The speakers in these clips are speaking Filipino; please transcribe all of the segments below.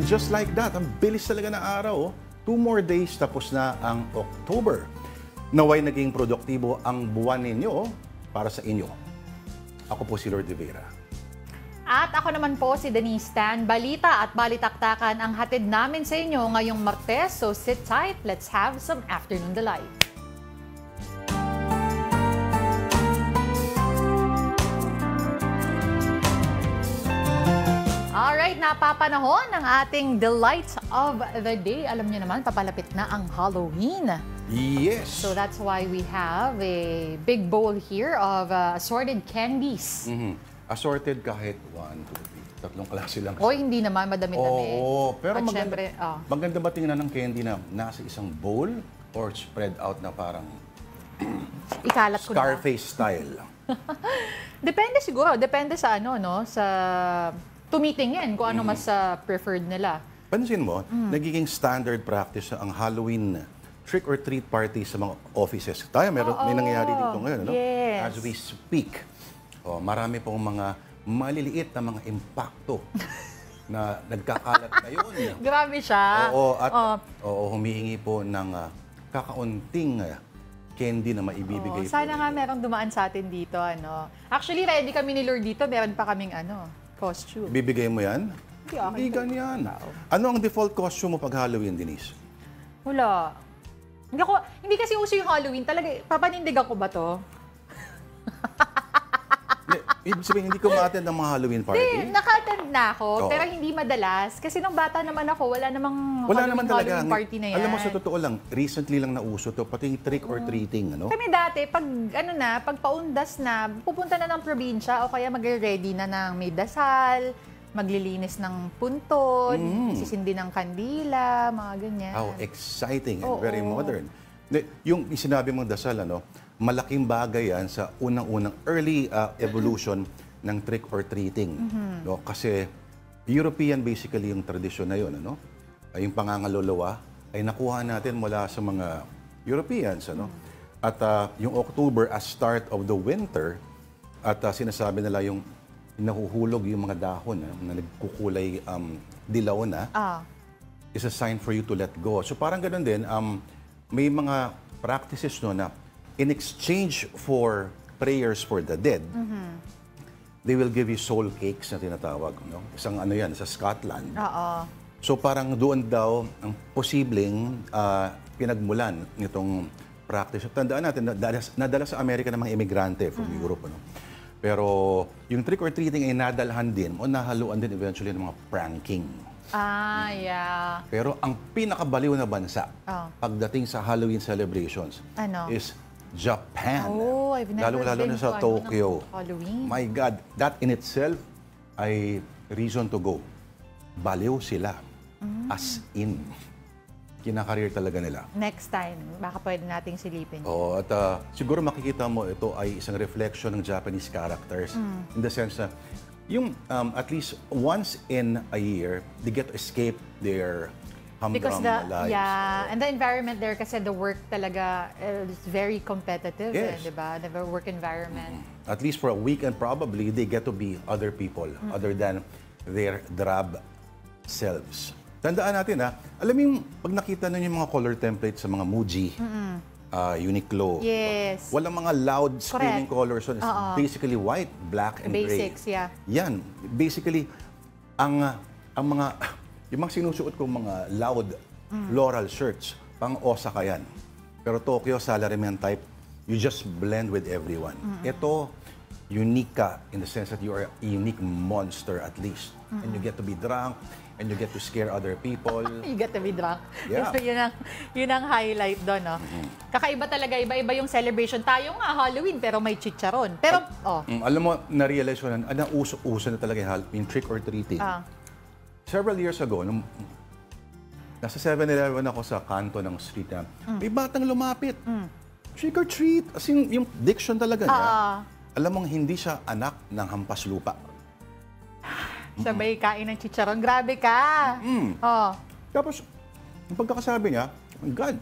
just like that, ang bilis talaga ng araw. 2 more days tapos na ang October. Naway naging produktibo ang buwan ninyo para sa inyo. Ako po si Lord Rivera. At ako naman po si Denise Tan. Balita at balitaktakan ang hatid namin sa inyo ngayong Martes. So sit tight, let's have some Afternoon Delight. Alright, napapanahon ng ating Delight of the Day. Alam niyo naman, papalapit na ang Halloween. Yes! So that's why we have a big bowl here of assorted candies. Assorted kahit 1, 2, 3, tatlong klase lang. O hindi naman, madami-dami. Oo, pero At maganda, syempre, maganda ba tingnan ng candy na nasa isang bowl or spread out na parang ikalat ko na. Scarface style? Depende siguro, depende sa ano, no? Sa tumitingin kung ano mas preferred nila. Pansin mo, nagiging standard practice ang Halloween trick-or-treat party sa mga offices. Tayo, may nangyayari dito ngayon, no? Yes. As we speak. Marami pong mga maliliit na mga impacto na nagkakalat ngayon. Grabe siya. Oo, at humihingi po ng kakaunting candy na maibibigay po. Sana nga merong dumaan sa atin dito. Ano. Actually, ready kami ni Lord dito. Meron pa kaming costume. Bibigay mo yan? Hindi ganyan. Ano ang default costume mo pag Halloween, Denise? Wala. Hindi kasi uso yung Halloween. Talaga, papanindig ako ba to? Ibig sabihin, hindi ko ma-attend ang mga Halloween party? Hindi, naka-attend na ako, pero hindi madalas. Kasi nung bata naman ako, wala namang Halloween party na yan. Alam mo, sa totoo lang, recently lang nauso to, pati yung trick or treating, ano? Kami dati, pag paundas na, pupunta na ng probinsya o kaya magre-ready na ng may dasal, maglilinis ng puntod, sisindi ng kandila, mga ganyan. How exciting and very modern. Yung sinabi mong dasal, malaking bagay yan sa unang-unang early evolution ng trick or treating. No? Kasi European basically yung tradisyon na yun. Yung pangangalolowa ay nakuha natin mula sa mga Europeans. At yung October as start of the winter, at sinasabi nila yung nahuhulog yung mga dahon na nagkukulay dilaw na, is a sign for you to let go. So parang ganun din, may mga practices na in exchange for prayers for the dead, they will give you soul cakes na tinatawag. Isang yan, sa Scotland. So parang doon daw ang posibleng pinagmulan nitong practice. Tandaan natin, nadala sa Amerika ng mga imigrante from Europe. Pero yung trick or treating ay nadalhan din o nahaluan din eventually ng mga pranking. Yeah. Pero ang pinakabaliw na bansa pagdating sa Halloween celebrations is Japan. I've never Lalo na sa Tokyo. Halloween. My God, that in itself ay reason to go. Baliw sila. As in. Kinakareer talaga nila. Next time, baka pwede nating silipin. At siguro makikita mo ito ay isang reflection ng Japanese characters. In the sense na, yung at least once in a year, they get to escape their humdrum lives. Yeah, and the environment there kasi the work talaga is very competitive, di ba? The work environment. At least for a weekend probably, they get to be other people other than their drab selves. Tandaan natin alam mo yung pag nakita nyo yung mga color templates sa mga Muji, Uniqlo, walang mga loud screaming colors. So it's basically white, black, and gray. Basics, yeah. Yan. Basically, ang mga yung mga sinusuot kong mga loud floral shirts, pang Osaka yan. Pero Tokyo, salaryman type, you just blend with everyone. Ito, unique ka in the sense that you are a unique monster at least. And you get to be drunk, and you get to scare other people. You get to be drunk. Yeah. Yun ang highlight doon. Kakaiba talaga, iba-iba yung celebration. Tayo nga, Halloween, pero may chicharon. Pero, alam mo, na-realize ko na, uso na talaga yung trick or treating. Several years ago, nung nasa 7-Eleven ako sa kanto ng street na, may batang lumapit. Trick or treat. As yung diction talaga niya, alam mong hindi siya anak ng hampas lupa. Sabay kain ng chicharon. Grabe ka! Tapos, yung pagkakasabi niya, oh God,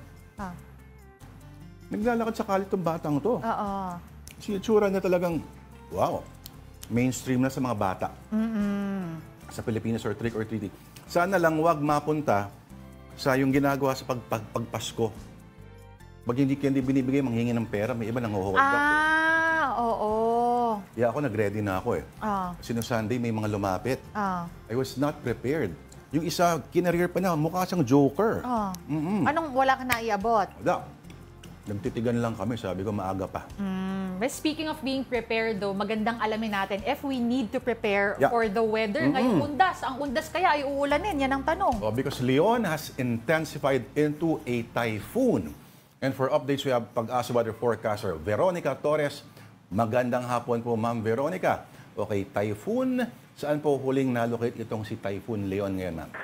naglalakad sa kalit tong batang to. Sinitsura na talagang, wow, mainstream na sa mga bata. Sa Pilipinas or trick or treating. Sana lang wag mapunta sa yung ginagawa sa pagpasko. Pag hindi binibigay, manghingi ng pera, may iba nang hold up. Oo. Yeah, ako nag-ready na ako eh. Kasi no Sunday may mga lumapit. I was not prepared. Yung isa, kinareer pa na, mukha siyang joker. Anong wala ka na iabot? Wala. Nagtitigan lang kami, sabi ko maaga pa. But speaking of being prepared though, magandang alamin natin if we need to prepare for the weather ngayong undas. Ang undas kaya ay uulanin, yan ang tanong. Because Leon has intensified into a typhoon. And for updates, we have Pag-asa weather forecaster Veronica Torres. Magandang hapon po, Ma'am Veronica. Okay, typhoon. Saan po huling nalocate itong si Typhoon Leon ngayon, ma'am?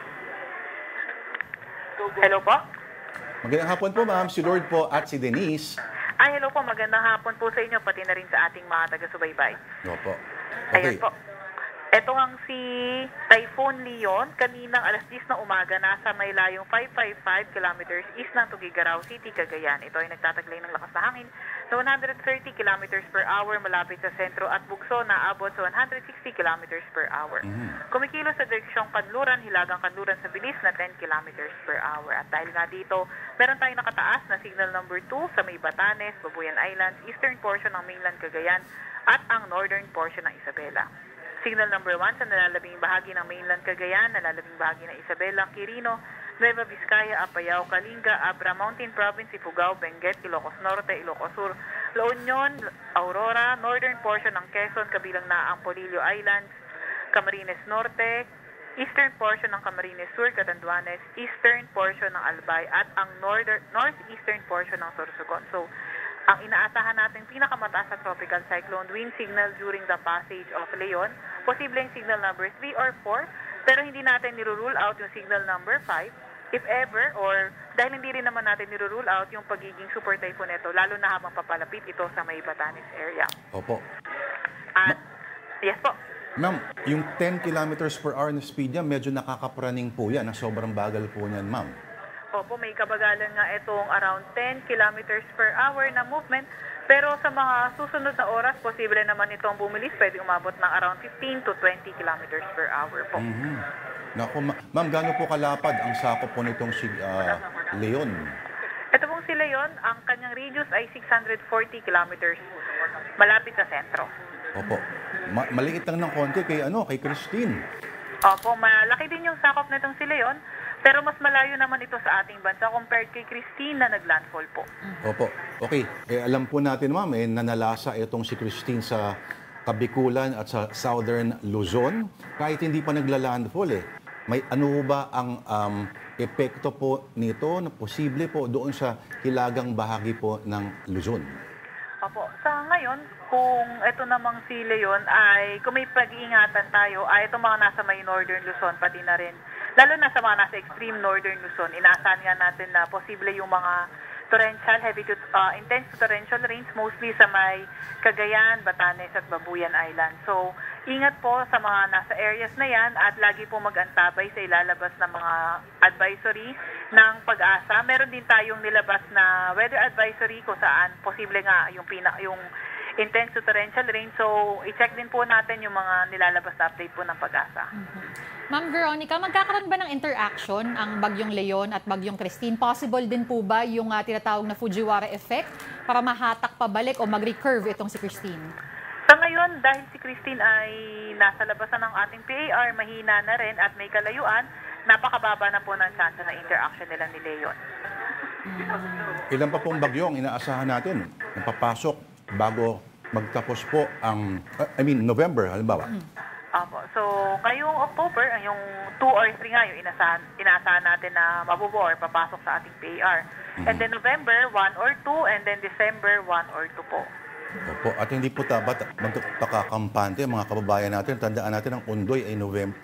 Hello po? Magandang hapon po, ma'am. Si Lord po at si Denise. Hello po. Magandang hapon po sa inyo, pati na rin sa ating mga taga-subaybay. Opo. Ayan po. Ito ang si Typhoon Leon. Kaninang alas 10 ng umaga, nasa may layong 555 kilometers east ng Tuguegarao City, Cagayan. Ito ay nagtataglay ng lakas na hangin na 130 kilometers per hour malapit sa sentro at bugso na abot sa 160 kilometers per hour. Kumikilos sa direksyong Kanluran, Hilagang Kanluran sa bilis na 10 kilometers per hour. At dahil nga dito, meron tayong nakataas na signal number 2 sa may Batanes, Babuyan Islands, eastern portion ng mainland Cagayan at ang northern portion ng Isabela. Signal number 1 sa nalalabing bahagi ng mainland Cagayan, nalalabing bahagi ng Isabela, Quirino, Nueva Vizcaya, Apayao, Kalinga, Abra Mountain Province, Ifugao, Benguet, Ilocos Norte, Ilocos Sur, La Union, Aurora, northern portion ng Quezon, kabilang na ang Polillo Islands, Camarines Norte, eastern portion ng Camarines Sur, Catanduanes, eastern portion ng Albay, at ang northeastern portion ng Sorsogon. So, ang inaasahan natin pinakamataas na tropical cyclone wind signal during the passage of Leon, posibleng signal number 3 or 4, pero hindi natin nirurule out yung signal number 5, if ever, or dahil hindi rin naman natin nirurule out yung pagiging super typhoon nito, lalo na habang papalapit ito sa may Batanes area. Opo. At, yes po. Ma'am, yung 10 kilometers per hour na speed niya, medyo nakakapraning po yan. Sobrang bagal po niyan, ma'am. Opo, may kabagalan nga itong around 10 kilometers per hour na movement. Pero sa mga susunod na oras, posible naman itong bumilis. Pwede umabot ng around 15 to 20 kilometers per hour po. Naku, ma'am, gaano po kalapad ang sakop po nitong si Leon? Ito pong si Leon, ang kanyang radius ay 640 kilometers. Malapit sa sentro. Opo. Maliit lang ng konti kay Christine. Opo, malaki din yung sakop nitong si Leon. Pero mas malayo naman ito sa ating bansa compared kay Christine na naglandfall po. Opo. Okay. Alam po natin, ma'am, nanalasa itong si Christine sa Kabikulan at sa Southern Luzon. Kahit hindi pa naglalandfall, may ano ba ang epekto po nito na posible po doon sa hilagang bahagi po ng Luzon? Opo. Sa ngayon, kung ito namang si Leon ay, kung may pag-iingatan tayo, ay itong mga nasa may Northern Luzon, pati na rin, lalo na sa mga nasa extreme Northern Luzon, inaasahan nga natin na posible yung mga torrential, heavy to intense to torrential rains, mostly sa may Cagayan, Batanes at Babuyan Island. So, ingat po sa mga nasa areas na yan at lagi po mag-antabay sa ilalabas ng mga advisory ng Pag-asa. Meron din tayong nilabas na weather advisory kung saan posible nga yung intense to torrential rain. So, i-check din po natin yung mga nilalabas na update po ng Pag-asa. Ma'am Veronica, magkakaroon ba ng interaction ang Bagyong Leon at Bagyong Christine? Possible din po ba yung tinatawag na Fujiwara effect para mahatak pabalik o mag-recurve itong si Christine? Sa ngayon, dahil si Christine ay nasa labasan ng ating PAR, mahina na rin at may kalayuan, napakababa na po ng chance na interaction nila ni Leon. Ilan pa pong bagyo ang inaasahan natin na papasok bago magtapos po ang, November, halimbawa? Opo. So, ngayong October, yung 2 or 3 nga yung inaasahan natin na mabubuo or papasok sa ating PAR. And then November, 1 or 2, and then December, 1 or 2 po. Opo. At hindi po dapat magpakakampante mga kababayan natin. Tandaan natin ang Undoy ay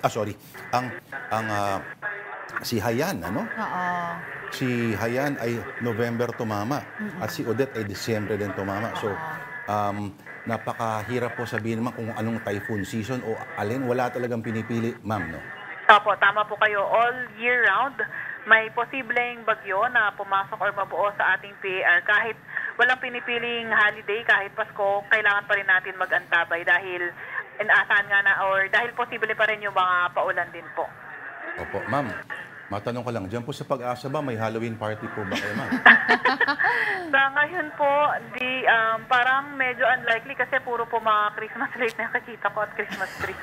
si Hayan, ano? Oo. Si Hayan ay November tumama at si Odette ay December din tumama. So, napakahirap po sabihin naman kung anong typhoon season o alin. Wala talagang pinipili, ma'am, no? Opo, tama po kayo. All year round, may posibleng bagyo na pumasok or mabuo sa ating PAR. Kahit walang pinipiling holiday, kahit Pasko, kailangan pa rin natin mag-antabay dahil inaasahan nga na or dahil posible pa rin yung mga paulan din po. Opo, ma'am. Matanong ko lang, dyan po sa Pag-asa ba, may Halloween party po ba kayo, ma'am? Sa ngayon po, parang medyo unlikely kasi puro po mga Christmas light na nakikita ko at Christmas tree.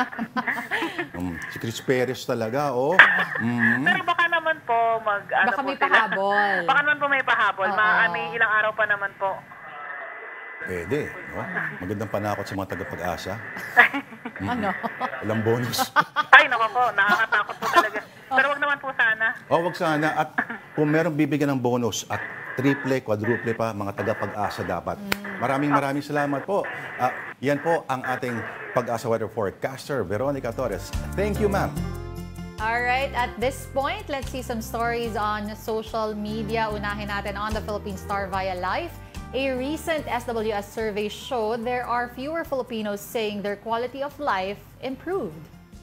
Si Chris Perez talaga, oh. Pero baka naman po Baka may pahabol. Baka naman po may pahabol. Oo. May ilang araw pa naman po. Pwede, no? Magandang panakot sa mga taga-Pag-asa. Ano? Walang bonus. Ay, naku po, nakakatakot po talaga. Pero wag naman po sana. Wag sana. At kung meron bibigyan ng bonus at triple, quadruple pa, mga taga-Pag-asa dapat. Maraming salamat po. Yan po ang ating Pag-asa weather forecaster, Veronica Torres. Thank you, ma'am. Alright, at this point, let's see some stories on social media. Unahin natin on the Philippine Star via Life. A recent SWS survey showed there are fewer Filipinos saying their quality of life improved.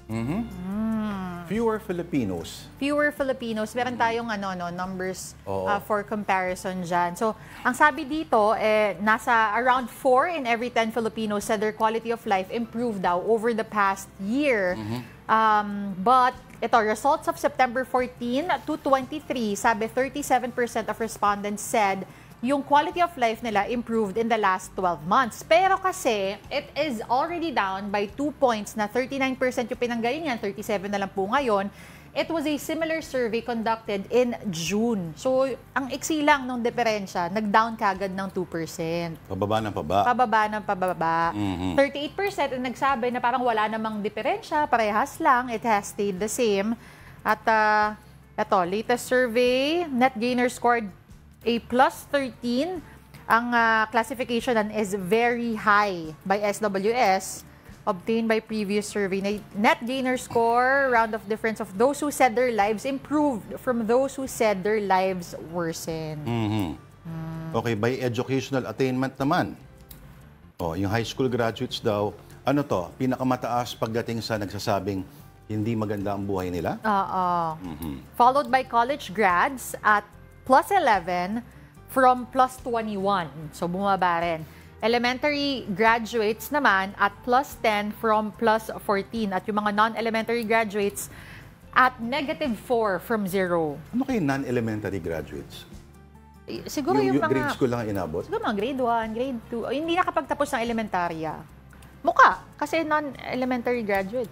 Fewer Filipinos. Fewer Filipinos. Meron tayong numbers Oo. for comparison dyan. So, ang sabi dito, nasa around 4 in every 10 Filipinos said their quality of life improved daw over the past year. But, ito, results of September 14 to 23, sabi 37% of respondents said yung quality of life nila improved in the last 12 months. Pero kasi, it is already down by 2 points na 39% yung pinanggalingan, 37 na lang po ngayon. It was a similar survey conducted in June. So, ang iksi lang nung diferensya, nag-down kagad ng 2%. Pababa ng paba. Pababa ng pababa. 38% ang nagsabi na parang wala namang diferensya, parehas lang, it has stayed the same. At ito, latest survey, net gainer scored a plus 13. Ang classification is very high by SWS, obtained by previous survey. Net gainer score, round of difference of those who said their lives improved from those who said their lives worsened. Okay, by educational attainment naman. Yung high school graduates daw, ano to, pinakamataas pagdating sa nagsasabing hindi maganda ang buhay nila? Followed by college grads at plus 11 from plus 21. So, bumaba rin. Elementary graduates naman at plus 10 from plus 14. At yung mga non-elementary graduates at negative 4 from 0. Ano kayo non-elementary graduates? Siguro yung mga... grade school lang ang inabot? Siguro mga grade 1, grade 2. Hindi nakapagtapos ng elementarya. Mukha, kasi non-elementary graduates.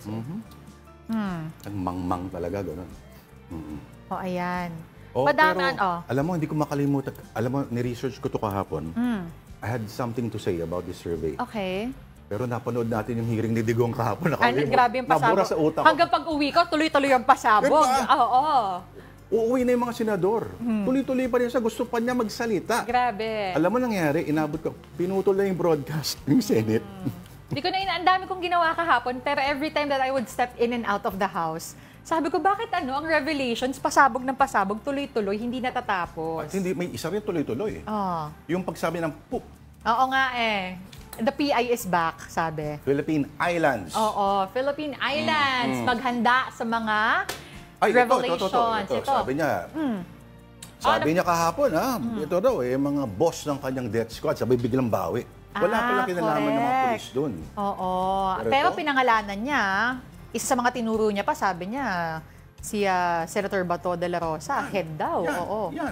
Ang mang-mang talaga, gano'n. Ayan. Pero, alam mo, hindi ko makalimutan. Alam mo, ni-research ko to kahapon. I had something to say about this survey. Okay. Pero napanood natin yung hearing ni Digong kahapon. Grabe yung pasabog. Nabura sa utak ko. Hanggang pag-uwi ko, tuloy-tuloy yung pasabog. Oo. Uuwi na yung mga senador. Tuloy-tuloy pa rin siya. Gusto pa niya magsalita. Grabe. Alam mo nangyari, inabot ko. Pinutol na yung broadcast ng Senate. Hindi ko ang dami kong ginawa kahapon, pero every time that I would step in and out of the house, sabi ko, bakit ang revelations, pasabog ng pasabog, tuloy-tuloy, hindi natatapos. At hindi, may isa rin tuloy-tuloy. Yung pagsabi ng poop. Oo nga The PI is back, sabi. Philippine Islands. Oo, Philippine Islands. Maghanda sa mga revelations. Ito. Sabi niya kahapon, ito daw, mga boss ng kanyang death squad, sabi biglang bawi. Wala pala kinalaman ng mga polis doon. Oo. Pero pinangalanan niya, isa sa mga tinuro niya pa, sabi niya, si Senator Bato de la Rosa, head daw. Yan.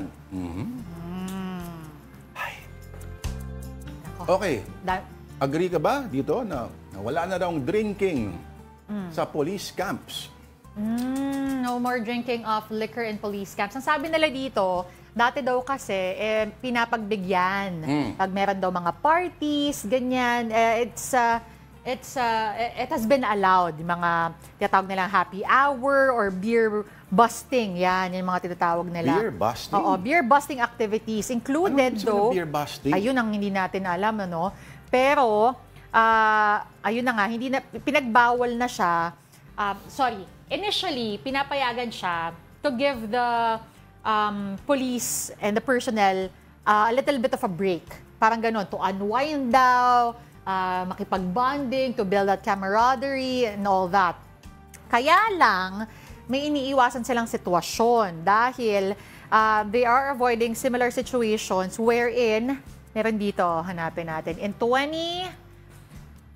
Okay. Agree ka ba dito na wala na daw drinking sa police camps? No more drinking of liquor in police camps. Ang sabi nila dito, dati daw kasi, pinapagbigyan. Pag meron daw mga parties, ganyan, it has been allowed. Mga tinatawag nilang happy hour or beer busting. Yan, yung mga tinatawag nila. Beer busting? Oo, beer busting activities. Included though. Beer busting? Ayun ang hindi natin alam, ano? Pero, ayun na nga, pinagbawal na siya. Initially, pinapayagan siya to give the police and the personnel a little bit of a break. Parang ganun, to unwind daw, makipag-bonding, to build that camaraderie and all that. Kaya lang, may iniiwasan silang sitwasyon dahil they are avoiding similar situations wherein, meron dito, hanapin natin, in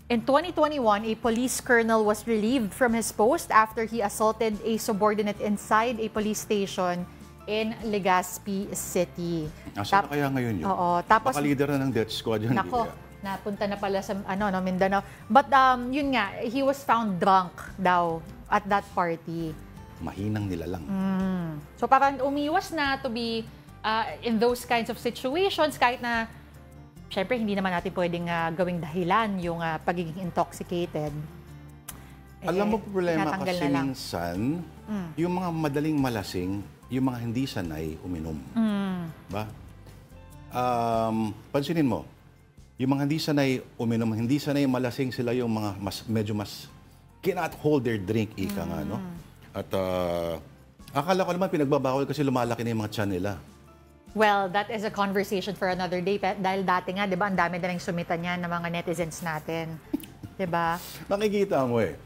In 2021, a police colonel was relieved from his post after he assaulted a subordinate inside a police station in Legazpi City. Asa na kaya ngayon yun? Oo. Tapos, Baka leader na ng death squad yun. nako, di kaya? napunta na pala sa Mindanao. But yun nga, he was found drunk daw at that party. Mahinang nilalang. So parang umiwas na to be in those kinds of situations kahit na syempre hindi naman natin pwedeng gawing dahilan yung pagiging intoxicated. Alam mo, problema tinatanggal kasi na lang. minsan, yung mga madaling malasing, yung mga hindi sanay uminom. Ba? Pansinin mo, yung mga hindi sanay uminom, hindi sanay malasing, sila yung mga medyo mas cannot hold their drink, ika nga, no? At akala ko naman pinagbabawal kasi lumalaki na yung mga tiyan nila. Well, that is a conversation for another day. Dahil dati nga, di ba, ang dami na rin sumitan yan ng mga netizens natin. Di ba? Nakikita mo eh.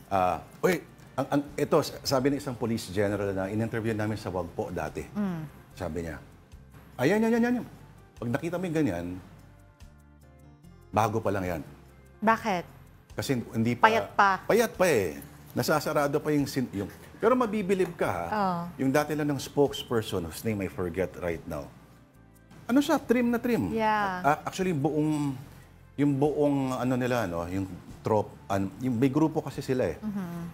Ito, sabi ng isang police general na in-interview namin sa Wagpo dati. Sabi niya, ayan. Pag nakita mo yung ganyan, bago pa lang yan. Bakit? Kasi hindi pa... Payat pa. Payat pa eh. Nasasarado pa yung... Pero mabibilib ka ha. Yung dati lang ng spokesperson, whose name I forget right now. Ano siya? Trim na trim. Yeah. Actually, yung buong ano nila, no? Yung yung may grupo kasi sila eh.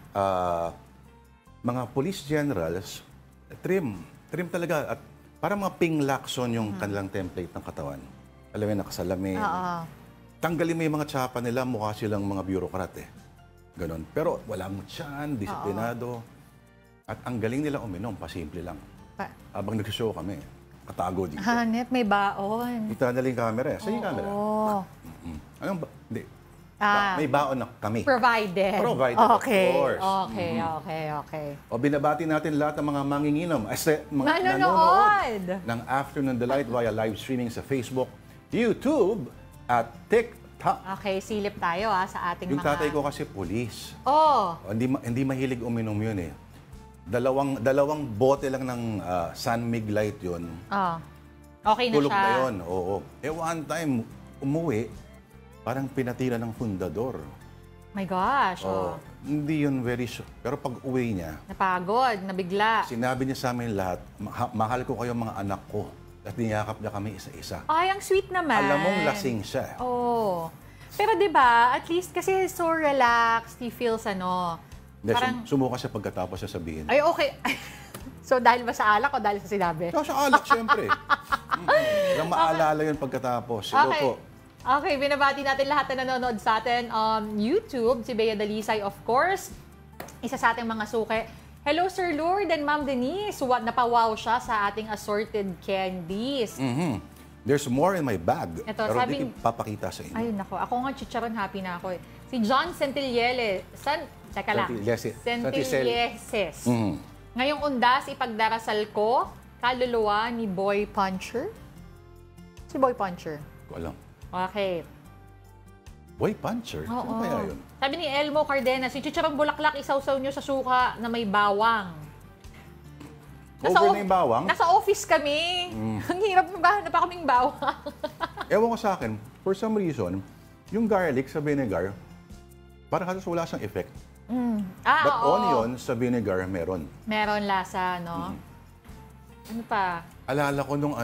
Mga police generals, trim talaga. At parang mga Ping Lacson yung kanilang template ng katawan. Alam mo, nakasalamin. Tanggalin mo yung mga tsapa nila, mukha silang mga bureaucrat eh. Ganon. Pero walang tiyan, disiplinado. At ang galing nila uminom, pasimple lang. Habang nag-show kami, katago dito. Hanep, may baon. Ito na lang yung camera eh. Saan yung camera? Anong ba? Hindi. May baon na kami. Provided. of Okay. course. Okay. O binabati natin lahat ng mga manginginom. Mga Nanonood ng Afternoon Delight via live streaming sa Facebook, YouTube, at TikTok. Okay, silip tayo sa ating Yung mga... tatay ko kasi police. Hindi mahilig uminom yun eh. Dalawang bote lang ng San Mig Light yun. Okay na Tulog siya. na yun, oo. One time, umuwi, parang pinatira ng fundador. My gosh. Hindi yun very sure. Pero pag uwi niya, Napagod, nabigla. sinabi niya sa amin lahat, mahal ko kayo mga anak ko. At niyakap niya kami isa-isa. Ay, ang sweet naman. Alam mong lasing siya. Pero 'di ba, at least kasi so relaxed, he feels Sumuka siya pagkatapos siya sabihin. Ay, okay. So dahil ba sa alak o dahil sa sinabi? Sa alak, siyempre. Lang maalala yun pagkatapos. Hello po. Okay, binabati natin lahat na nanonood sa atin on YouTube. Si Bea Dalisay, of course. Isa sa ating mga suke. Hello, Sir Lord and Ma'am Denise. Napawaw siya sa ating assorted candies. There's more in my bag. Ito, pero hindi ko papakita sa inyo. Ay, nako. Ako nga, chicharon happy na ako eh. Si John Centillele. Teka lang. Centilleses. Ngayong undas, ipagdarasal ko, kaluluwa ni Boy Puncher. Si Boy Puncher. Ko alam. Okay. Boy Puncher? Sino kaya yun? Sabi ni Elmo Cardenas, si chicharong bulaklak isawsaw nyo sa suka na may bawang. Over na yung bawang? Nasa office kami. Ang hirap maghahanap pa kaming bawang. Ewan ko sa akin, for some reason, yung garlic sa vinegar, parang halos wala siyang effect. But onion sa vinegar, meron. Meron lasa, no? Ano pa? Alala ko nung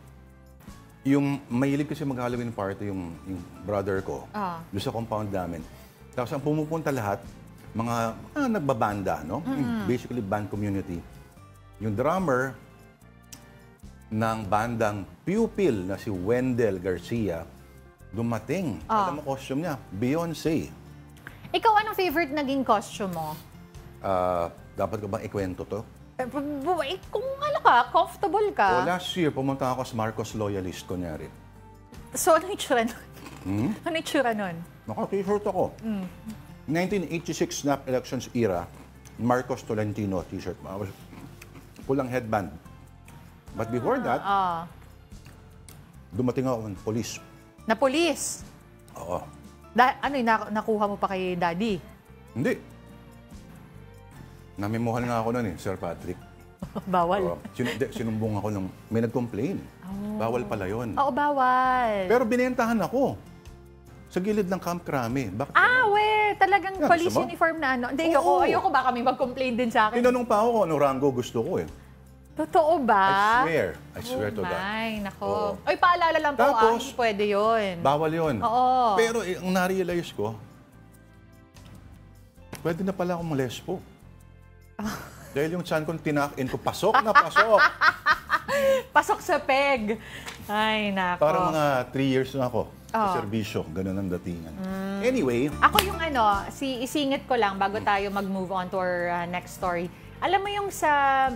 yung mahilig kasi mag-Halloween party yung brother ko, doon sa compound namin. Tapos ang pumupunta lahat, mga nagbabanda, no? Basically band community. Yung drummer ng bandang Pupil na si Wendell Garcia, dumating. Alam mo costume niya, Beyonce. Ikaw, anong favorite naging costume mo? Dapat ko bang ikwento to? Kung comfortable ka. Last year, pumunta ako sa Marcos Loyalist, kunyari. So, ano yung tsura nun? Ano yung tsura nun? Naka-t-shirt ako. 1986 snap elections era, Marcos Tolentino t-shirt. Pulang headband. But before that, dumating ako ng police. Na police? Oo. Nakuha mo pa kay Daddy? Hindi. Namimuhan nga ako nun Sir Patrick. Bawal. Sinumbong ako nung may nag-complain. Bawal pala yun. Oo, bawal. Pero binentahan ako. Sa gilid ng Camp Crame. Bakit? Talagang Yan, police gusto mo? uniform na ano. Hindi, Oo. ayoko baka may mag-complain din sa akin. Tinanong pa ako kung anong rango gusto ko eh. Totoo ba? I swear to God. Ay, nako. Oo. Ay, paalala lang po, Tapos, hindi pwede yun. Bawal yun. Oo. Pero ang na-realize ko, pwede na pala akong lesbo. Dahil yung chan kong tinakin ko, pasok na pasok. Pasok sa peg. Ay, nako. Parang mga 3 years na ako sa Oo. serbisyo. Ganun ang datingan. Anyway, Ako yung isingit ko lang bago tayo mag-move on to our next story. Alam mo yung sa,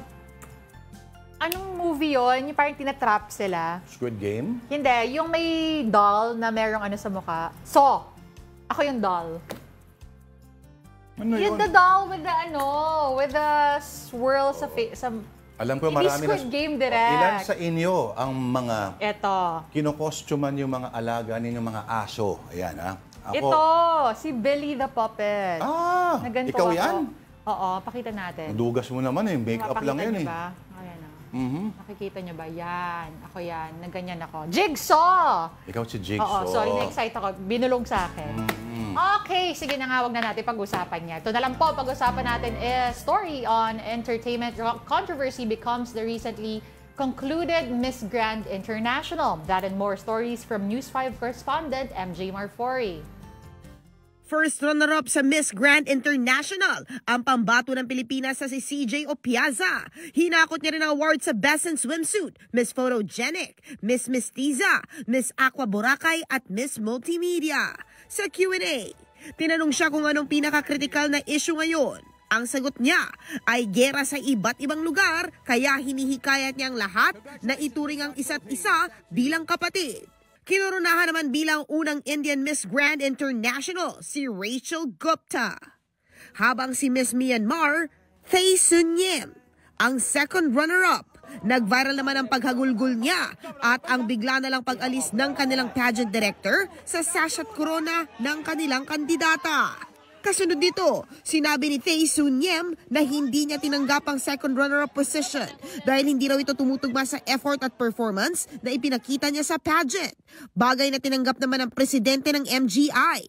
anong movie yon? Yung parang tinatrap sila. Squid Game. Hindi, yung may doll na merong ano sa mukha. So, ako yung doll. Ano yun? Yung the doll with the swirl sa face. Alam ko Hindi marami Squid Game direct. Ilan sa inyo ang mga Eto. kinokostuman yung mga alaga ninyong mga aso? Ayan, ha? Ako, Ito, si Billy the Puppet. Ah, Na ganito ikaw ako. yan? Oo, pakita natin. Dugas mo naman eh. Make-up lang Mapakita yan niyo eh. ba? Ayan na. Mhm. Nakikita niyo ba? Yan. Ako yan. Nagganyan ako. Jigsaw! Ikaw si Jigsaw. Oo, sorry, na-excite ako. Binulong sa akin. Mhm. Okay, sige na nga, wag na natin pag-usapan niya. Ito na lang po, pag-usapan natin is story on entertainment controversy becomes the recently concluded Miss Grand International. That and more stories from News 5 correspondent MJ Marfori. First runner-up sa Miss Grand International, ang pambato ng Pilipinas sa si CJ Opiaza. Hinakot niya rin ang award sa Best in Swimsuit, Miss Photogenic, Miss Mistiza, Miss Aqua Boracay at Miss Multimedia. Sa Q&A, tinanong siya kung anong pinaka-critical na issue ngayon. Ang sagot niya ay gera sa iba't ibang lugar, kaya hinihikayat niyang lahat na ituring ang isa't isa bilang kapatid. Kinoronahan naman bilang unang Indian Miss Grand International si Rachel Gupta. Habang si Miss Myanmar, Thay Sun Yim, ang second runner-up. Nag-viral naman ang paghagulgol niya at ang bigla na lang pag-alis ng kanilang pageant director sa sash at corona ng kanilang kandidata. Kasunod dito, sinabi ni Thay Sun Yim na hindi niya tinanggap ang second runner-up position dahil hindi raw ito tumutugma sa effort at performance na ipinakita niya sa pageant. Bagay na tinanggap naman ng presidente ng MGI.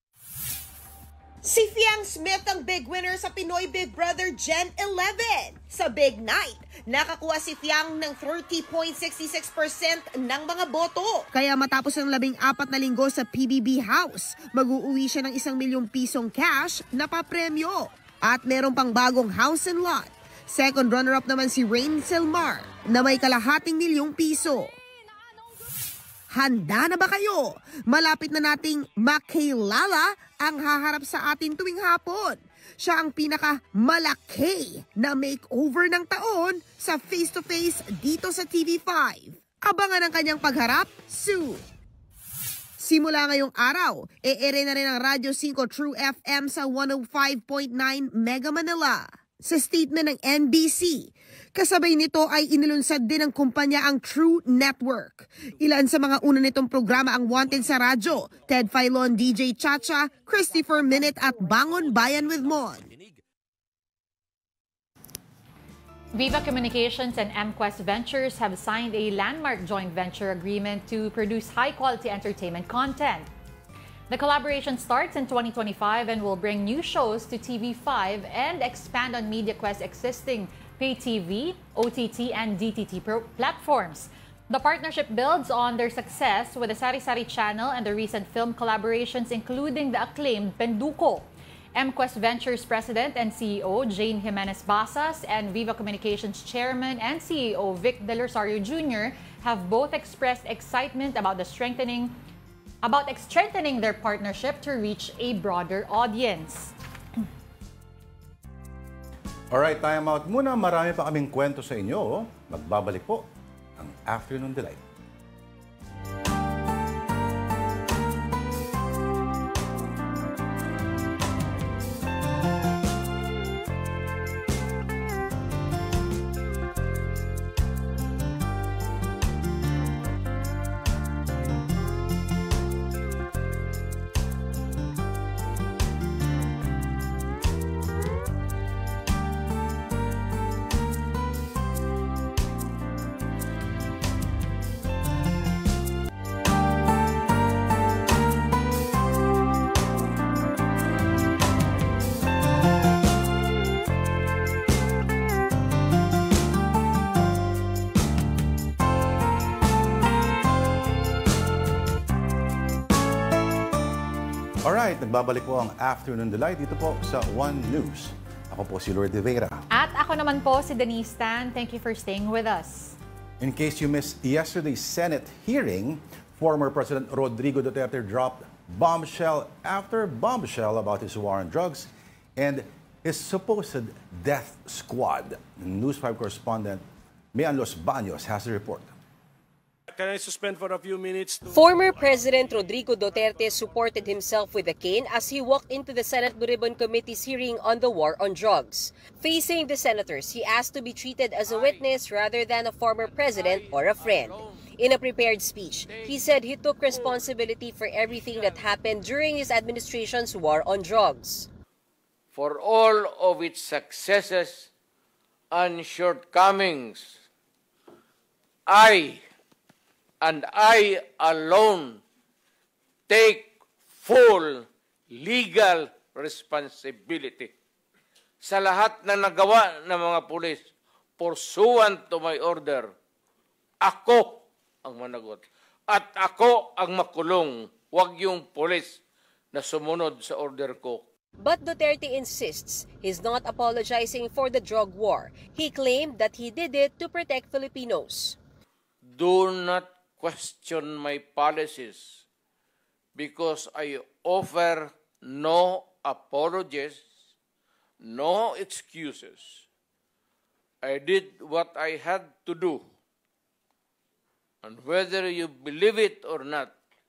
Si Fiang Smith ang big winner sa Pinoy Big Brother Gen 11. Sa big night, nakakuha si Fiang ng 30.66% ng mga boto. Kaya matapos ng 14 na linggo sa PBB House, mag-uuwi siya ng 1 milyong pisong cash na papremyo. At meron pang bagong house and lot. Second runner-up naman si Rain Silmar na may kalahating milyong piso. Handa na ba kayo? Malapit na nating makilala ang haharap sa atin tuwing hapon. Siya ang pinaka-malaki na makeover ng taon sa face-to-face dito sa TV5. Abangan ang kanyang pagharap soon. Simula ngayong araw, e-ere na rin ang Radyo 5 True FM sa 105.9 Mega Manila. Sa statement ng NBC, kasabay nito ay inilunsad din ng kumpanya ang True Network. Ilan sa mga una nitong programa ang Wanted sa radyo, Ted Filon, DJ Chacha, Christopher Minute at Bangon Bayan with Mon. Viva Communications and MQuest Ventures have signed a landmark joint venture agreement to produce high-quality entertainment content. The collaboration starts in 2025 and will bring new shows to TV5 and expand on MediaQuest's existing pay TV, OTT, and DTT platforms. The partnership builds on their success with the Sari Sari channel and the recent film collaborations, including the acclaimed Penduko. MQuest Ventures President and CEO Jane Jimenez Basas and Viva Communications Chairman and CEO Vic Del Rosario Jr. have both expressed excitement about strengthening their partnership to reach a broader audience. Alright, time out muna. Marami pa kaming kwento sa inyo. Magbabalik po ang Afternoon Delight. Alright, nagbabalik po ang Afternoon Delight dito po sa One News. Ako po si Lourdes Vera. At ako naman po si Denise Tan. Thank you for staying with us. In case you missed yesterday's Senate hearing, former President Rodrigo Duterte dropped bombshell after bombshell about his war on drugs and his supposed death squad. News 5 correspondent Mian Los Baños has the report. Can I suspend for a few minutes? Former President Rodrigo Duterte supported himself with a cane as he walked into the Senate Blue Ribbon Committee's hearing on the war on drugs. Facing the senators, he asked to be treated as a witness rather than a former president or a friend. In a prepared speech, he said he took responsibility for everything that happened during his administration's war on drugs. For all of its successes and shortcomings, I alone take full legal responsibility sa lahat na nagawa ng mga pulis pursuant to my order. Ako ang managot at ako ang makulong, wag yung pulis na sumunod sa order ko. But Duterte insists he's not apologizing for the drug war. He claimed that he did it to protect Filipinos. Do not question my policies because I offer no apologies, no excuses. I did what I had to do. And whether you believe it or not,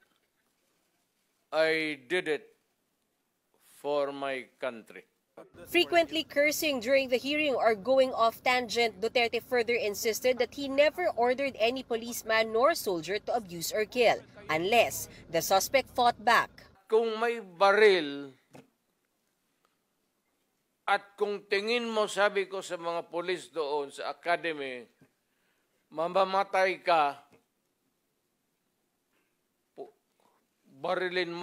I did it for my country. Frequently cursing during the hearing or going off tangent, Duterte further insisted that he never ordered any policeman nor soldier to abuse or kill, unless the suspect fought back. Kung may baril, at kung tingin mo, sabi ko sa mga polis doon sa academy, mamamatay ka, barilin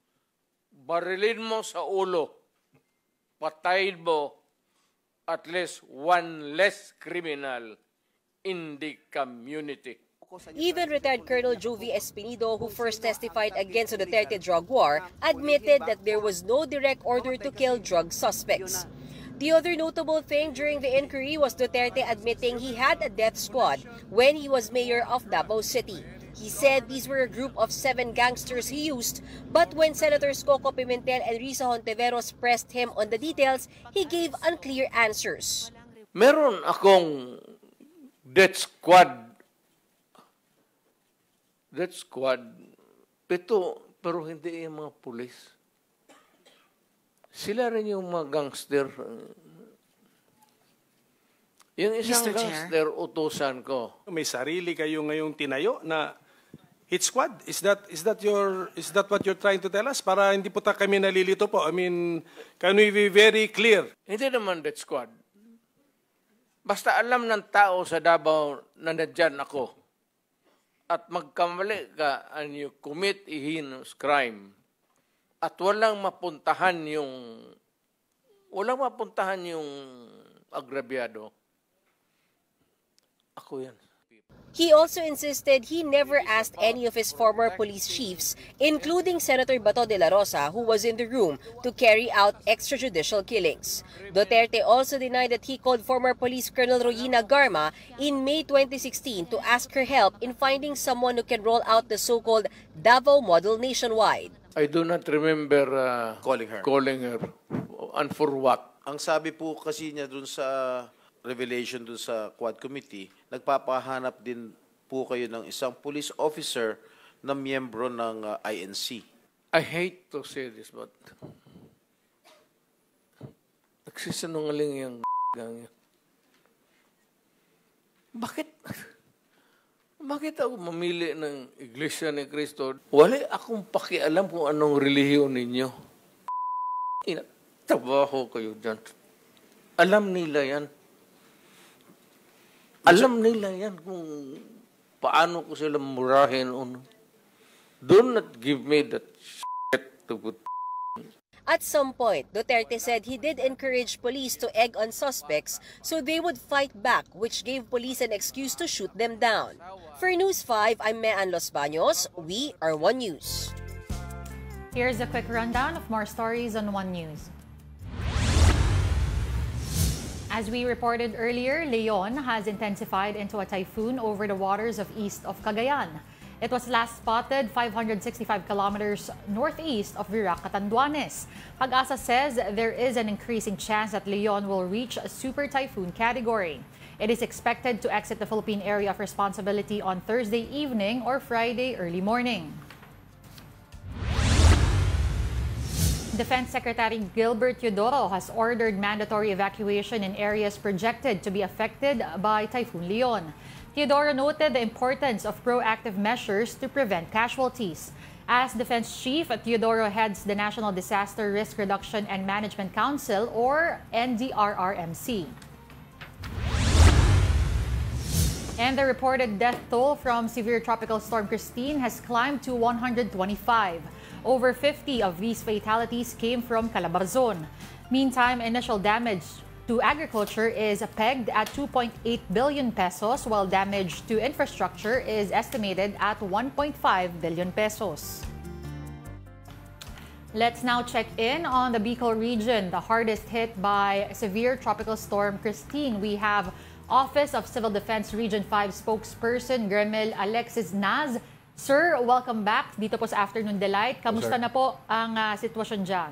mo sa ulo. Patayin mo at least one less criminal in the community. Even retired Colonel Jovi Espinido, who first testified against the Duterte drug war, admitted that there was no direct order to kill drug suspects. The other notable thing during the inquiry was Duterte admitting he had a death squad when he was mayor of Davao City. He said these were a group of 7 gangsters he used, but when Senators Coco Pimentel and Risa Hontiveros pressed him on the details, he gave unclear answers. Meron akong death squad. Death squad. Pero hindi yung mga pulis. Sila rin yung mga gangster. Yung isang gangster, utusan ko. May sarili kayo ngayong tinayo na hit squad. Is that what you're trying to tell us? Para hindi po kami nalilito po. I mean, can we be very clear? Hindi naman death squad. Basta alam ng tao sa Davao na nandyan ako at magkamali ka and you commit a heinous crime at walang mapuntahan yung agrabyado, ako yan. He also insisted he never asked any of his former police chiefs, including Senator Bato de la Rosa, who was in the room, to carry out extrajudicial killings. Duterte also denied that he called former Police Colonel Royina Garma in May 2016 to ask her help in finding someone who can roll out the so-called Davao model nationwide. I do not remember calling her. And for what? Ang sabi po kasi niya dun sa revelation dun sa Quad Committee, nagpapahanap din po kayo ng isang police officer na miyembro ng INC. I hate to say this, but nagsisinungaling yung gang yan. Bakit ako mamili ng Iglesia ni Cristo? Wala akong pakialam kung anong relihiyon ninyo. Trabaho kayo dyan. Alam nila yan. Alam nila yan kung paano ko sila murahin. Do not give me that shit to put. At some point, Duterte said he did encourage police to egg on suspects so they would fight back, which gave police an excuse to shoot them down. For News 5, I'm Mean Los Baños. We are One News. Here's a quick rundown of more stories on One News. As we reported earlier, Leon has intensified into a typhoon over the waters of east of Cagayan. It was last spotted 565 kilometers northeast of Virac, Catanduanes. Pag-asa says there is an increasing chance that Leon will reach a super typhoon category. It is expected to exit the Philippine area of responsibility on Thursday evening or Friday early morning. Defense Secretary Gilbert Teodoro has ordered mandatory evacuation in areas projected to be affected by Typhoon Leon. Teodoro noted the importance of proactive measures to prevent casualties. As Defense Chief, Teodoro heads the National Disaster Risk Reduction and Management Council, or NDRRMC. And the reported death toll from severe tropical storm Christine has climbed to 125. Over 50 of these fatalities came from Calabarzon. Meantime, initial damage to agriculture is pegged at 2.8 billion pesos, while damage to infrastructure is estimated at 1.5 billion pesos. Let's now check in on the Bicol region, the hardest hit by severe tropical storm Christine. We have Office of Civil Defense Region 5 spokesperson Gremel Alexis Naz. Sir, welcome back dito po sa Afternoon Delight. Kamusta na po ang sitwasyon dyan?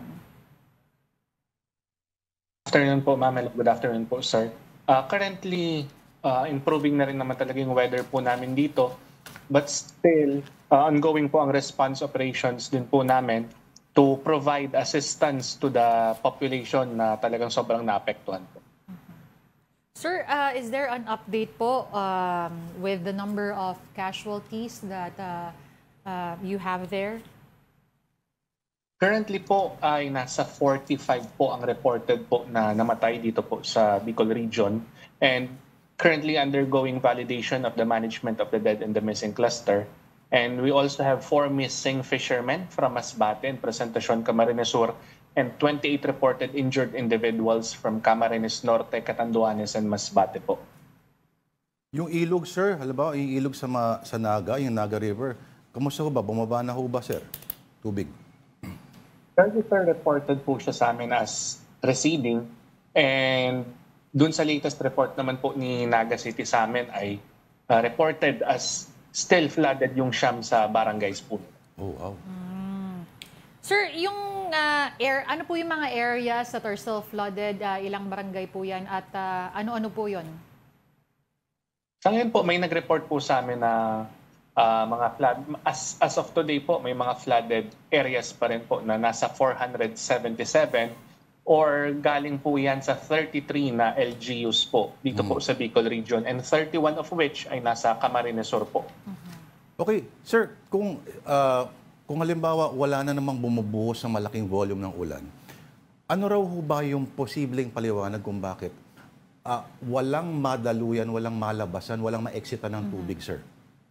Afternoon po, ma'am. Good afternoon po, sir. Currently, improving na rin naman talaga yung weather po namin dito. But still, ongoing po ang response operations din po namin to provide assistance to the population na talagang sobrang naapektuhan po. Sir, is there an update po with the number of casualties that you have there? Currently po ay nasa 45 po ang reported po na namatay dito po sa Bicol region, and currently undergoing validation of the management of the dead and the missing cluster. And we also have 4 missing fishermen from Masbate and Presentacion, Camarines Sur, and 28 reported injured individuals from Camarines Norte, Catanduanes, and Masbate po. Yung ilog, sir, halimbawa, yung ilog sa Naga, yung Naga River, kamusta ho ba? Bumaba na ho ba, sir? Tubig? Sir, reported po siya sa amin as receding, and dun sa latest report naman po ni Naga City sa amin ay reported as still flooded yung Siam sa barangays po. Oh, wow. Sir, yung ano po yung mga areas that are still flooded? Ilang barangay po yan at ano-ano po yun? Sa ngayon po, may nag-report po sa amin na mga flood. As of today po, may mga flooded areas pa rin po na nasa 477, or galing po yan sa 33 na LGUs po dito po sa Bicol region, and 31 of which ay nasa Camarines Sur po. Okay, sir, kung halimbawa wala na namang bumubuhos ng malaking volume ng ulan, ano raw ho ba yung posibleng paliwanag kung bakit walang madaluyan, walang malabasan, walang ma-exitan ng tubig, sir?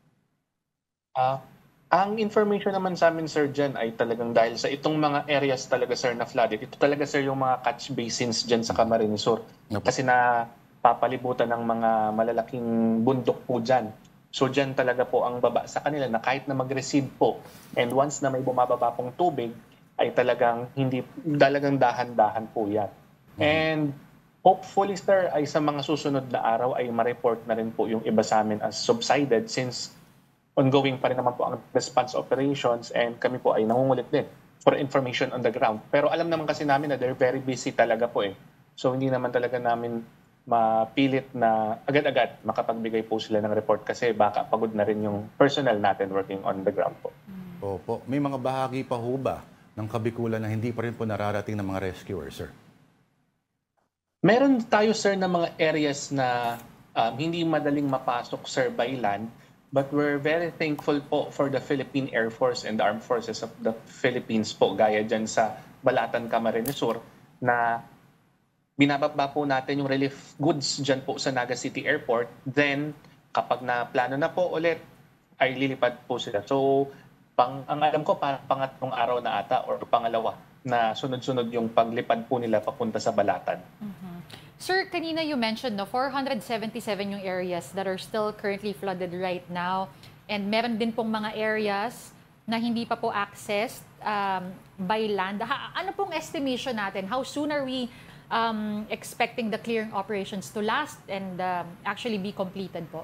Ang information naman sa amin, sir, dyan ay talagang dahil sa itong mga areas talaga, sir, na flooded. Ito talaga, sir, yung mga catch basins dyan sa Camarines Sur. Kasi na papalibutan ng mga malalaking bundok po dyan. So dyan talaga po ang baba sa kanila na kahit na mag-recede po, and once na may bumababa pong tubig, ay talagang dahan-dahan po yan. And hopefully, sir, ay sa mga susunod na araw ay ma-report na rin po yung iba sa amin as subsided, since ongoing pa rin naman po ang response operations, and kami po ay nangungulit din for information on the ground. Pero alam naman kasi namin na they're very busy talaga po eh. So hindi naman talaga namin mapilit na agad-agad makapagbigay po sila ng report, kasi baka pagod na rin yung personnel natin working on the ground po. Opo. May mga bahagi pa ho ba ng Kabikulan na hindi pa rin po nararating ng mga rescuers, sir? Meron tayo, sir, na mga areas na hindi madaling mapasok, sir, by land. But we're very thankful po for the Philippine Air Force and the Armed Forces of the Philippines po, gaya dyan sa Balatan, Camarines Sur, na binababa po natin yung relief goods dyan po sa Naga City Airport. Then, kapag na plano na po ulit, ay lilipad po sila. So, ang alam ko, pangatlong araw na ata or pangalawa na sunod-sunod yung paglipad po nila papunta sa Balatan. Sir, kanina you mentioned 477 yung areas that are still currently flooded right now, and meron din pong mga areas na hindi pa po accessed by land. Ano pong estimation natin? How soon are we expecting the clearing operations to last and actually be completed po?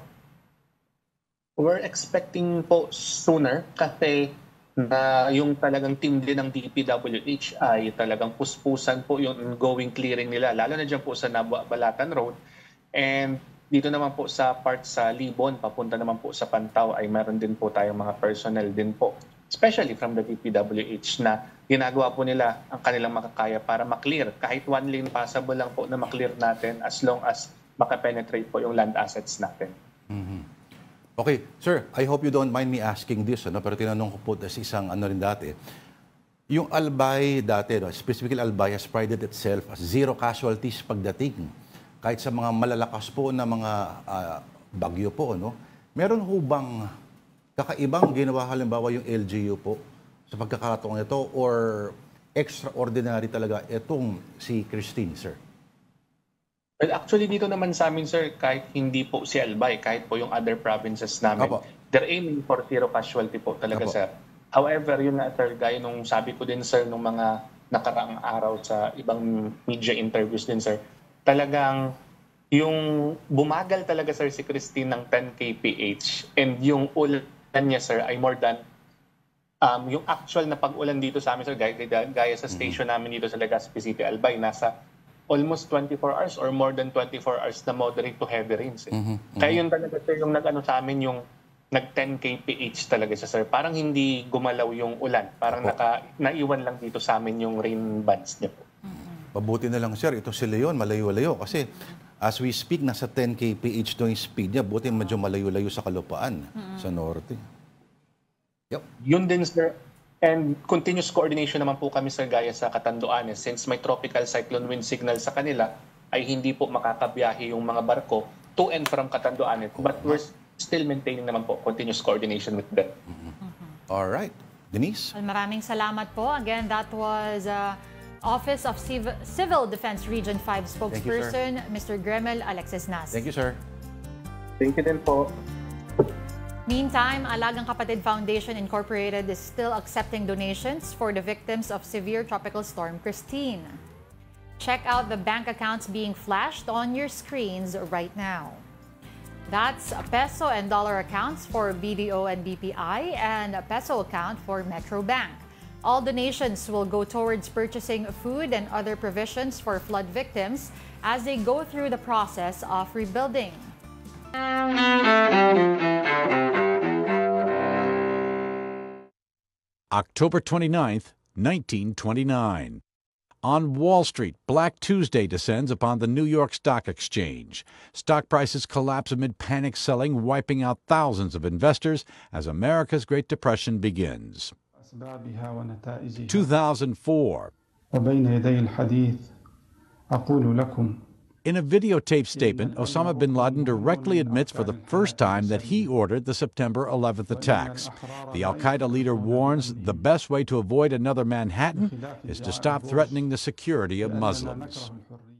We're expecting po sooner kasi na yung talagang team din ng DPWH ay talagang puspusan po yung ongoing clearing nila, lalo na dyan po sa Balatan Road. And dito naman po sa part sa Libon, papunta naman po sa Pantaw, ay meron din po tayong mga personnel din po, especially from the DPWH, na ginagawa po nila ang kanilang makakaya para maklear. Kahit one lane passable lang po na maklear natin as long as makapenetrate po yung land assets natin. Okay, sir, I hope you don't mind me asking this, pero tinanong ko po sa isang rin dati. Yung Albay dati, specifically Albay has prided itself as zero casualties pagdating. Kahit sa mga malalakas po na mga bagyo po, meron ho bang kakaibang ginawa halimbawa yung LGU po sa pagkakataong ito or extraordinary talaga itong si Christine, sir? Well, actually, dito naman sa amin, sir, kahit hindi po si Albay, kahit po yung other provinces namin, they're aiming for zero casualty po talaga, sir. However, yun na, sir, gaya nung sabi ko din, sir, nung mga nakaraang araw sa ibang media interviews din, sir, talagang yung bumagal talaga, sir, si Christine ng 10 kph and yung ulan niya, sir, ay more than yung actual na pag-ulan dito sa amin, sir, gaya sa station namin dito sa Legazpi City, Albay, nasa almost 24 hours or more than 24 hours na moderate to heavy rains. Kaya yun talaga, sir, yung nag-ano sa amin, yung nag-10 kph talaga siya, sir. Parang hindi gumalaw yung ulan. Parang naiwan lang dito sa amin yung rain bands niya po. Pabuti na lang, sir, ito si Leon, malayo-layo. Kasi as we speak, nasa 10 kph doon yung speed niya. Buti medyo malayo-layo sa kalupaan, sa norte. Yep. Yun din, sir. And continuous coordination naman po kami, sir, gaya sa Catanduanes. Since may tropical cyclone wind signal sa kanila, ay hindi po makakabiyahe yung mga barko to and from Catanduanes. But we're still maintaining naman po continuous coordination with them. All right. Denise? Maraming salamat po. Again, that was Office of Civil Defense Region 5 spokesperson, Mr. Gremel Alexis Nas. Thank you, sir. Thank you din po. Meantime, Alagang Kapatid Foundation Incorporated is still accepting donations for the victims of severe tropical storm Christine. Check out the bank accounts being flashed on your screens right now. That's a peso and dollar accounts for BDO and BPI and a peso account for Metro Bank. All donations will go towards purchasing food and other provisions for flood victims as they go through the process of rebuilding. October 29th, 1929. On Wall Street, Black Tuesday descends upon the New York Stock Exchange. Stock prices collapse amid panic selling, wiping out thousands of investors as America's Great Depression begins. 2004. In a videotaped statement, Osama bin Laden directly admits for the first time that he ordered the September 11th attacks. The al-Qaeda leader warns the best way to avoid another Manhattan is to stop threatening the security of Muslims.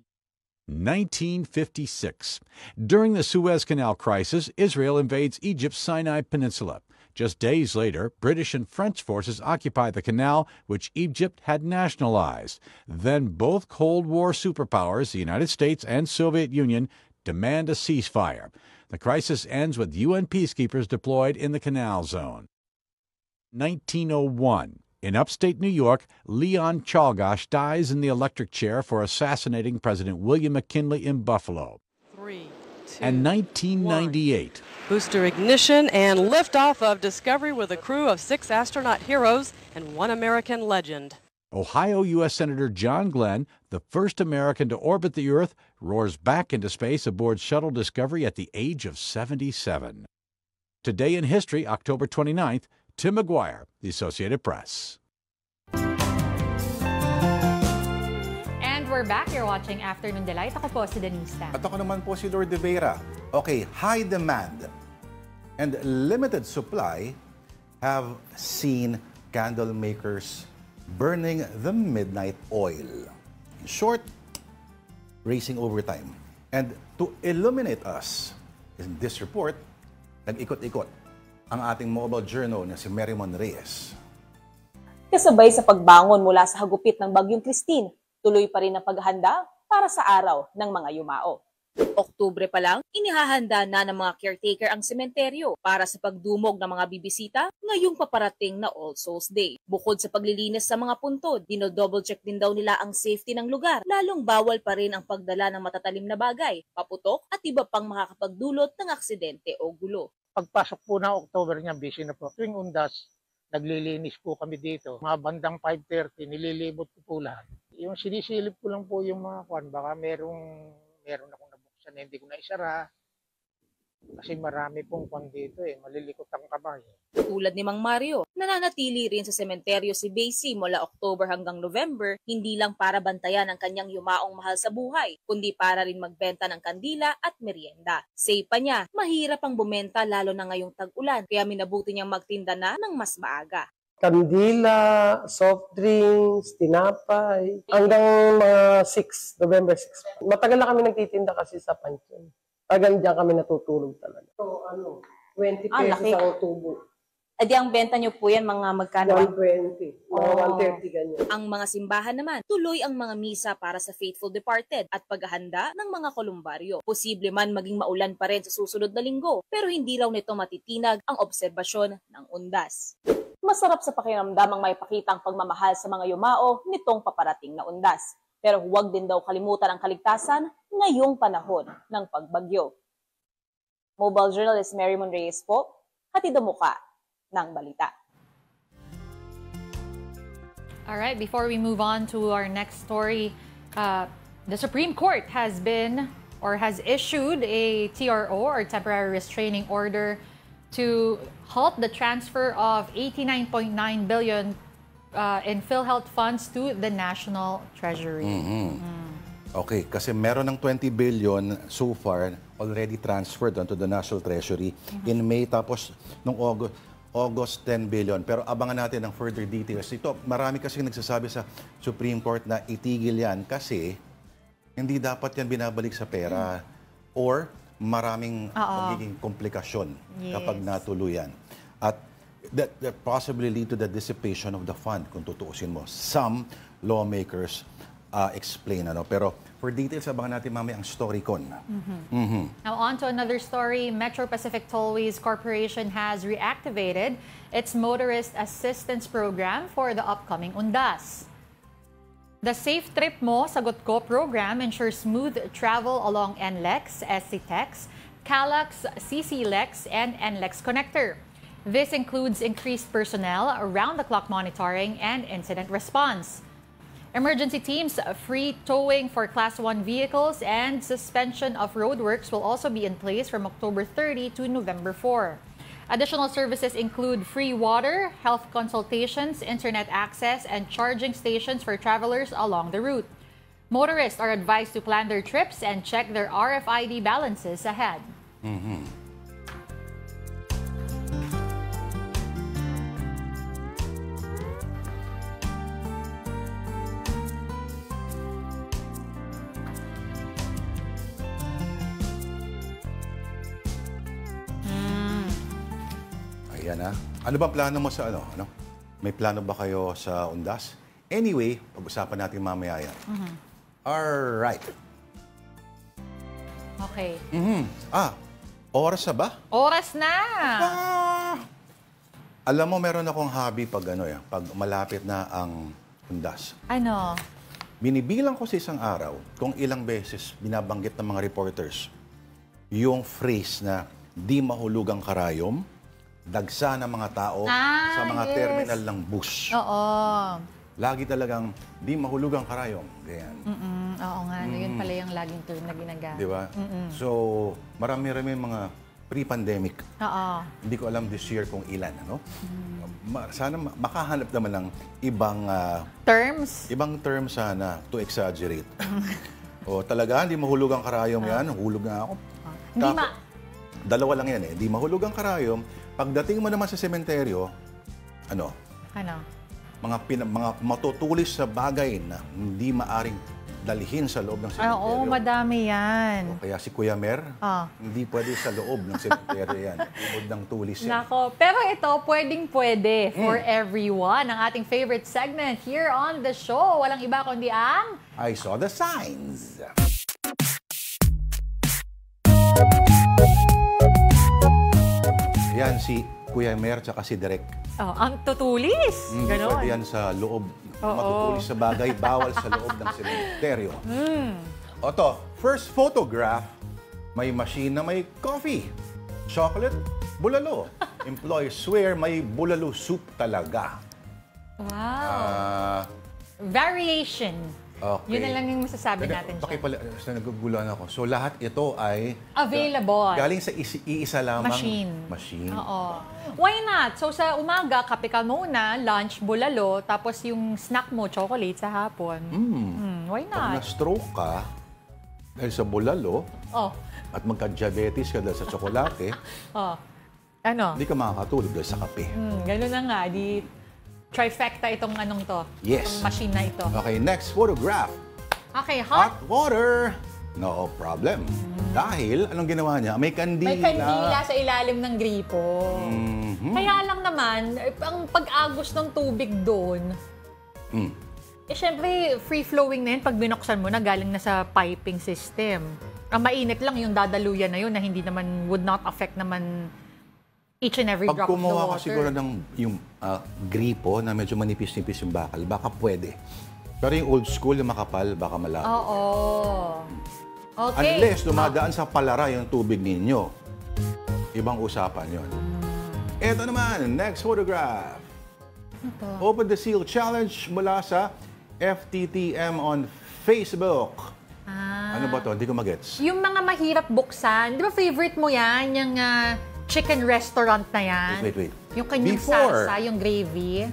1956. During the Suez Canal crisis, Israel invades Egypt's Sinai Peninsula. Just days later, British and French forces occupy the canal, which Egypt had nationalized. Then both Cold War superpowers, the United States and Soviet Union, demand a ceasefire. The crisis ends with UN peacekeepers deployed in the canal zone. 1901. In upstate New York, Leon Czolgosz dies in the electric chair for assassinating President William McKinley in Buffalo. 3, 2, and 1998. 1. Booster ignition and liftoff of Discovery with a crew of 6 astronaut heroes and 1 American legend. Ohio U.S. Senator John Glenn, the first American to orbit the Earth, roars back into space aboard Shuttle Discovery at the age of 77. Today in History, October 29th, Tim McGuire, The Associated Press. We're back. You're watching Afternoon Delight. Ako po si Denise Tan. At ako naman po si Lord De Vera. Okay, high demand and limited supply have seen candle makers burning the midnight oil. In short, racing overtime. And to illuminate us in this report, nag-ikot-ikot ang ating mobile journal na si Merrimon Reyes. Kasabay sa pagbangon mula sa hagupit ng Bagyong Christine, tuloy pa rin ang paghahanda para sa araw ng mga yumao. Oktubre pa lang, inihahanda na ng mga caretaker ang sementeryo para sa pagdumog ng mga bibisita ngayong paparating na All Souls Day. Bukod sa paglilinis sa mga puntod, dino-double check din daw nila ang safety ng lugar, lalong bawal pa rin ang pagdala ng matatalim na bagay, paputok at iba pang makakapagdulot ng aksidente o gulo. Pagpasok po ng October niya, busy na po. Tuwing undas, naglilinis po kami dito. Mga bandang 5:30, nililibot ko po lahat. Yung sinisilip ko lang po yung mga kwan, baka meron akong nabuksan na hindi ko na isara. Kasi marami pong kwan dito malilikot ang kamay. Tulad ni Mang Mario, nananatili rin sa sementeryo si Basie mula October hanggang November, hindi lang para bantayan ang kanyang yumaong mahal sa buhay, kundi para rin magbenta ng kandila at merienda. Say pa niya, mahirap ang bumenta lalo na ngayong tag-ulan, kaya minabuti niyang magtinda na ng mas maaga. Kandila, soft drinks, tinapay, hanggang mga 6, November 6. Matagal na kami nagtitinda kasi sa pansyon. Tagal diyan kami natutulog talaga. So, 20 pesos ang tubo. Adi ang benta niyo po yan, mga magkano? 120, mga 130 ganyan. Ang mga simbahan naman, tuloy ang mga misa para sa faithful departed at paghahanda ng mga kolumbaryo. Posible man maging maulan pa rin sa susunod na linggo, pero hindi raw nito matitinag ang obserbasyon ng undas. Masarap sa pakiramdam ang may pakitang pagmamahal sa mga yumao nitong paparating na undas. Pero huwag din daw kalimutan ang kaligtasan ngayong panahon ng pagbagyo. Mobile journalist Merrimon Reyes po, hatid ang muka ng balita. All right, before we move on to our next story, the Supreme Court has issued a TRO or temporary restraining order to halt the transfer of 89.9 billion in PhilHealth funds to the National Treasury. Okay, kasi meron ng 20 billion so far already transferred onto the National Treasury in May, tapos nung August 10 billion. Pero abangan natin ang further details. Ito, marami kasi nagsasabi sa Supreme Court na itigil yan kasi hindi dapat yan binabalik sa pera or maraming magiging komplikasyon kapag natuluyan. At that possibly lead to the dissipation of the fund, kung tutuusin mo. Some lawmakers explain. Pero for details, abangan natin mamaya ang StoryCon. Now on to another story. Metro Pacific Tollways Corporation has reactivated its motorist assistance program for the upcoming undas. The Safe Trip Mo, Sagot Ko program ensures smooth travel along NLEX, SCTEX, CALAX, CCLEX, and NLEX Connector. This includes increased personnel, around-the-clock monitoring, and incident response. Emergency teams, free towing for Class 1 vehicles, and suspension of roadworks will also be in place from October 30 to November 4. Additional services include free water, health consultations, internet access, and charging stations for travelers along the route. Motorists are advised to plan their trips and check their RFID balances ahead. Ayan na. Ano bang plano mo sa ano? May plano ba kayo sa undas? Anyway, pag-usapan natin mamaya yan. Alright. Okay. Oras na ba? Oras na! Alam mo, meron akong hobby pag pag malapit na ang undas. Ano? Binibilang ko sa isang araw kung ilang beses binabanggit ng mga reporters yung phrase na di mahulugang karayom, dagsa ng mga tao sa mga terminal ng bus. Oo. Lagi talagang di mahulugang karayom. Ganyan. Oo nga, yun pala yung laging term na ginagamit. Di ba? So, marami-rami mga pre-pandemic. Oo. Hindi ko alam this year kung ilan. Sana makahanap naman ng ibang terms? Ibang terms sana to exaggerate. O talaga, di mahulugang karayom yan. Hulog na ako. Dalawa lang yan Di mahulugang karayom. Pagdating mo naman sa sementeryo, mga matutulis sa bagay na hindi maaring dalhin sa loob ng Ay, oo, sementeryo. madami yan. Kaya si Kuya Mer, Ah. hindi pwede sa loob ng sementeryo yan. Ubod ng tulis yan. Nako, pero ito, pwedeng-pwede for everyone. Ang ating favorite segment here on the show. Walang iba kundi ang... I saw the signs. Yan si Kuya Mer tsaka si Direk. Oh, ang tutulis. Hindi Ganon. pwede yan sa loob. Oo. Matutulis sa bagay, bawal sa loob ng sementeryo. Mm. Oto, first photograph, may machine na may coffee, chocolate, bulalo. Employees swear may bulalo soup talaga. Wow. Variation. Okay. Yun na lang yung masasabi natin dyan. Pala, nagugulan ako. So lahat ito ay Available. galing sa iisa lamang Machine. Oo. Why not? So sa umaga, kape ka muna, lunch, bulalo, tapos yung snack mo, chocolate sa hapon. Why Pag not? na-stroke ka, dahil sa bulalo, Oh. at magka-diabetes ka dahil sa tsokolate, Oh. Ano? hindi ka makakatulog dahil sa kape. Ganun na nga. Di trifecta itong anong to. Yes. Itong machine na ito. Okay, next photograph. Okay, hot. Hot water. No problem. Dahil, anong ginawa niya? May kandila. May kandila sa ilalim ng gripo. Mhm. Kaya lang naman, ang pag-agos ng tubig doon, syempre, free-flowing na yun. Pag binuksan mo na, galing na sa piping system. Ang mainit lang yung dadaluyan na yun na hindi naman, would not affect naman each and every Pag drop of the kumuha water. ka siguro ng yung gripo na medyo manipis-nipis yung bakal, baka pwede. Pero yung old school, yung makapal, baka malabo. Oo. Okay. Unless dumadaan sa palara yung tubig ninyo. Ibang usapan yon. Ito naman, next photograph. Open the Seal Challenge mula sa FTTM on Facebook. Ano ba to? Hindi ko magets. Yung mga mahirap buksan, di ba favorite mo yan? Yung chicken restaurant na yan? Wait. Yung kanyang Before. salsa, yung gravy.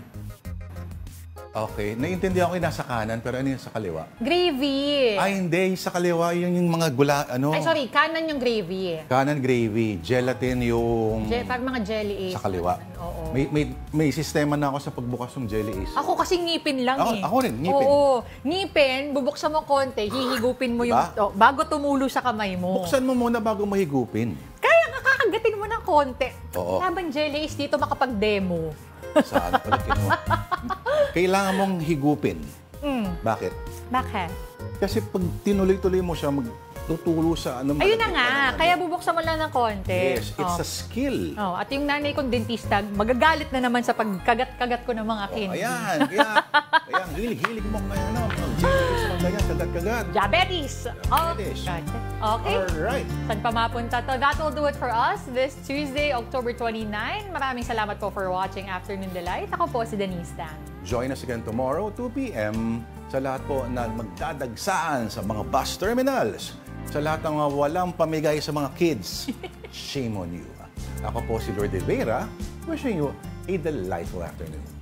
Okay, naiintindihan ko yung nasa kanan, pero ano yung sa kaliwa? Gravy. Ay, hindi. Sa kaliwa, yung mga gula, ano? Ay, sorry. Kanan yung gravy. Kanan gravy, gelatin yung Parang mga jelly ace. sa kaliwa. Oo. May sistema na ako sa pagbukas ng jelly ace. Ako kasi ngipin lang Ako rin, ngipin. Oo. Ngipin, bubuksan mo konti, hihigupin mo yung... Diba? Oh, bago tumulo sa kamay mo. Buksan mo muna bago mahigupin. Kaya kakagatin mo ng konti. Oo. Habang jelly ace dito makapag-demo. Saan pala kinuha? Kailangan mong higupin. Bakit? Bakit? Kasi pag tinuloy-tuloy mo siya, magtutulo sa ano. Ayun na nga. Kaya bubuksan mo lang ng konti. Yes, it's a skill. Oh, at yung nanay kong dentista, magagalit na naman sa pagkagat-kagat ko ng mga candy. Ayan, kaya hilig-hilig mo ngayon. Jelly ace lang ganyan, kagat-kagat. Diabetes. Oh, Diabetes. gotcha. Okay. Alright. Saan pa mapunta to? That will do it for us this Tuesday, October 29. Maraming salamat po for watching Afternoon Delight. Ako po si Denise Tan. Join us again tomorrow, 2 p.m. sa lahat po na magdadagsaan sa mga bus terminals. Sa lahat ng mga walang pamigay sa mga kids. Shame on you. Ako po si Lord De Vera, wishing you a delightful afternoon.